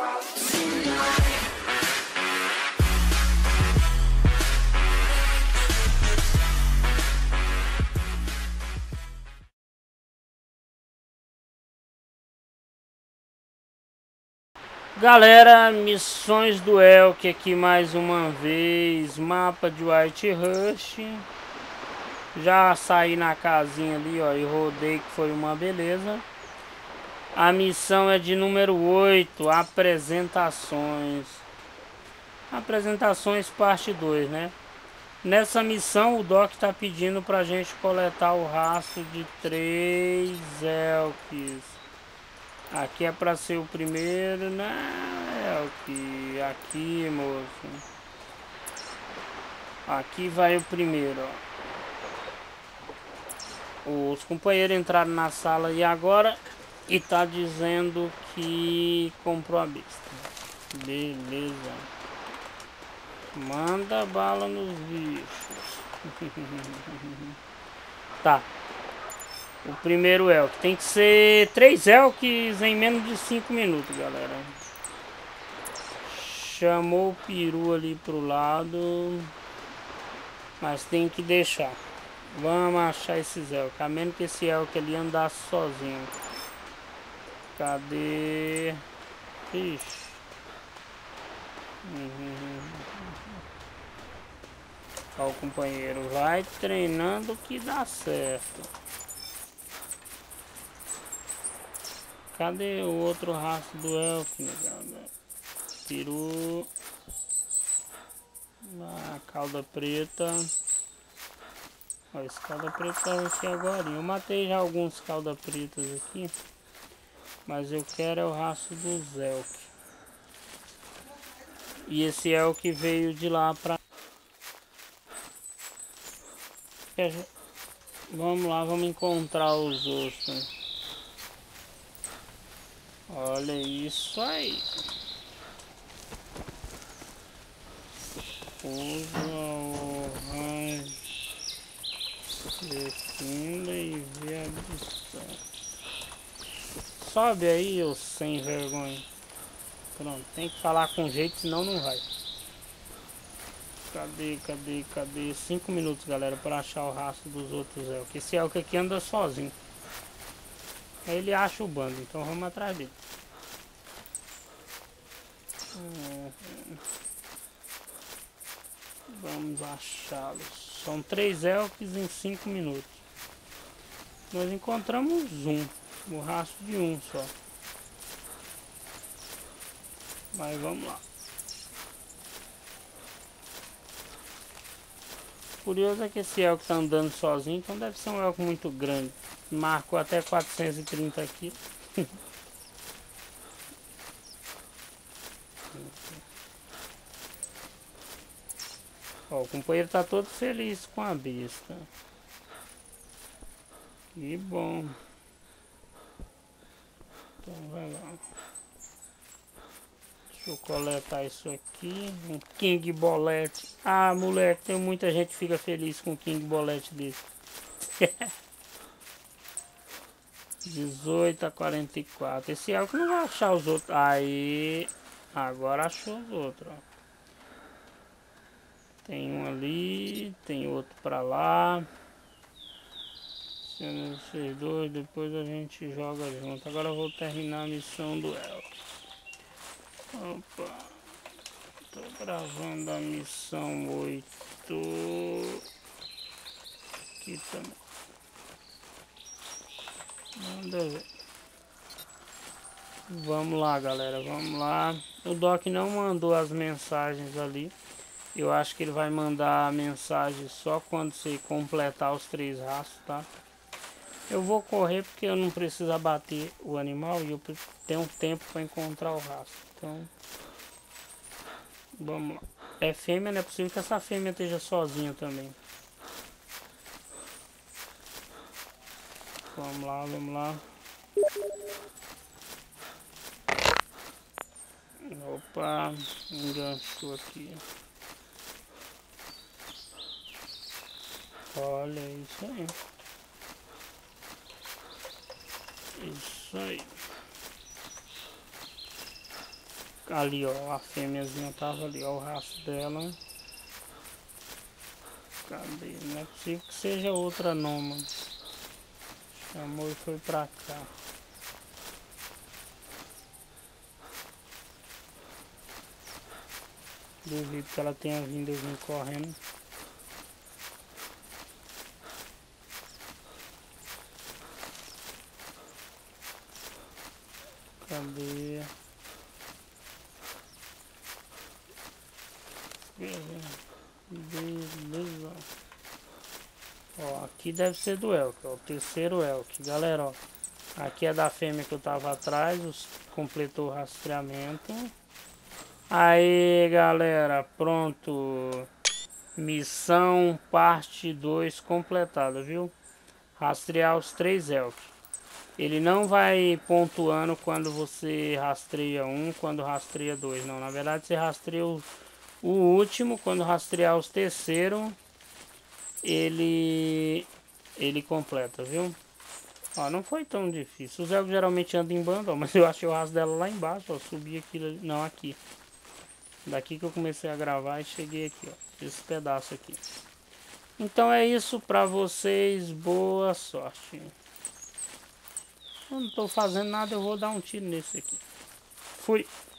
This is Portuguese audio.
Galera, missões do Elk aqui mais uma vez, mapa de Whitehurst. Já saí na casinha ali, ó, e rodei, que foi uma beleza. A missão é de número 8, apresentações. Apresentações parte 2, né? Nessa missão o Doc tá pedindo pra gente coletar o rastro de 3 Elks. Aqui é pra ser o primeiro, né? Aqui, moço. Aqui vai o primeiro, ó. Os companheiros entraram na sala e agora e tá dizendo que comprou a besta. Beleza. Manda bala nos bichos. Tá. O primeiro elk. Tem que ser 3 elks em menos de 5 minutos, galera. Chamou o peru ali pro lado. Mas tem que deixar. Vamos achar esses elk. A menos que esse elk ali andasse sozinho. Cadê? Ixi. Ó, o companheiro vai treinando que dá certo. Cadê o outro rastro do elk, negado? Peru. A cauda preta. Ó, esse cauda preta tá aqui agora. Eu matei já alguns cauda pretas aqui. Mas eu quero é o rastro dos elk. E esse elk veio de lá pra... Vamos lá, vamos encontrar os ossos. Olha isso aí. Usa o orange. Descendo e vê a distância. Sobe aí, ô sem vergonha. Pronto, tem que falar com jeito, senão não vai. Cadê? 5 minutos, galera, para achar o rastro dos outros elk. Esse elk aqui anda sozinho. Aí ele acha o bando, então vamos atrás dele. Vamos achá-los. São 3 elks em 5 minutos. Nós encontramos o rastro de um só. Mas vamos lá. Curioso é que esse elk tá andando sozinho, então deve ser um elk muito grande. Marcou até 430 quilos. Ó, o companheiro tá todo feliz com a besta. Que bom. Então vai lá. Deixa eu coletar isso aqui. Um King Bolete. Ah, moleque, tem muita gente que fica feliz com um King Bolete desse. 18 a 44. Esse elk não vai achar os outros. Aí. Agora achou os outros, ó. Tem um ali, tem outro pra lá. Sendo esses dois, depois a gente joga junto. Agora eu vou terminar a missão do elk. Opa, tô gravando a missão 8 aqui também. Manda ver. Vamos lá, galera, vamos lá. O Doc não mandou as mensagens ali. Eu acho que ele vai mandar a mensagem só quando você completar os 3 rastros, tá? Eu vou correr porque eu não preciso abater o animal e eu tenho tempo para encontrar o rastro. Então, vamos lá. É fêmea, não é possível que essa fêmea esteja sozinha também. Vamos lá, vamos lá. Opa, enganchou aqui. Olha isso aí. Isso aí. Ali, ó, a fêmeazinha tava ali, ó, o rastro dela. Cadê? Não é possível que seja outra nômade. Chamou e foi pra cá. Duvido que ela tenha vindo e vim correndo. Cadê? Beleza. Ó, aqui deve ser do Elk, ó, o terceiro Elk. Galera, ó, aqui é da fêmea que eu tava atrás, completou o rastreamento. Aí, galera, pronto. Missão parte 2 completada, viu? Rastrear os 3 Elk. Ele não vai pontuando quando você rastreia um, quando rastreia dois. Não, na verdade você rastreia o último, quando rastrear os terceiros, ele completa, viu? Ó, não foi tão difícil. Os elfos geralmente andam em bando, ó, mas eu achei o rastro dela lá embaixo, ó. Subi aquilo ali. Não, aqui. Daqui que eu comecei a gravar e cheguei aqui, ó. Esse pedaço aqui. Então é isso pra vocês. Boa sorte. Eu não tô fazendo nada, eu vou dar um tiro nesse aqui. Fui.